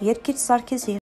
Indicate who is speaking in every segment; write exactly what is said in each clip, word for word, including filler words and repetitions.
Speaker 1: Երգիչ Սարգիսի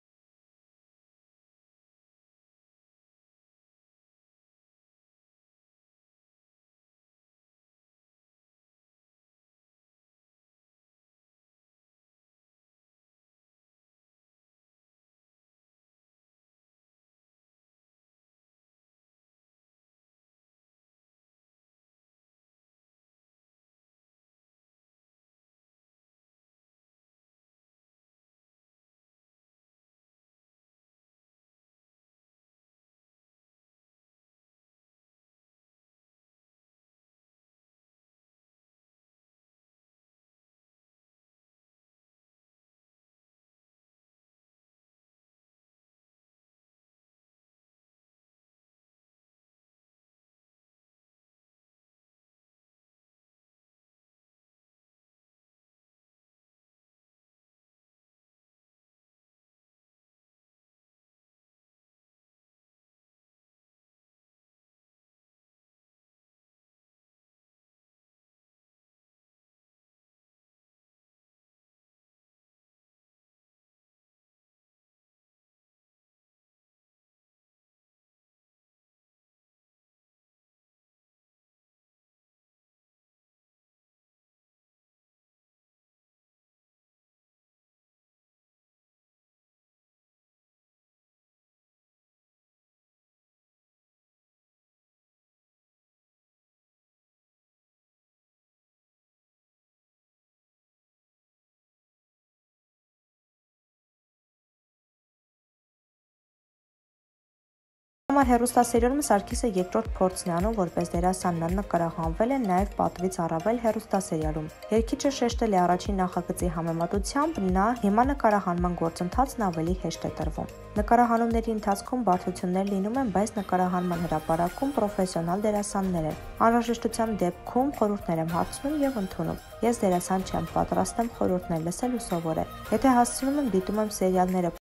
Speaker 1: համար հեռուստասերիալում Սարգիսը երկրորդ փորձն է անում որպես դերասան, նա նկարահանվել է նաև «Պատվից առավել» հեռուստասերիալում։ Երգիչը շեշտել է առաջին նախագծի համեմատությամբ նա հիմա նկարահանման գործընթացն ավելի հեշտ է տրվում։ Նկարահանումների ընթացքում բարդություններ լինում են, բայց նկարահանման հրապարակում պրոֆեսիոնալ դերասաններ են։ Անհրաժեշտության դեպքում խորհուրդներ եմ հարցնում եւ ընդունում։ Ես դերասան չեմ, պատրաստ եմ խորհուրդներ լսել ու սովորել։ Եթե հասցնում եմ, դիտում եմ սերիալները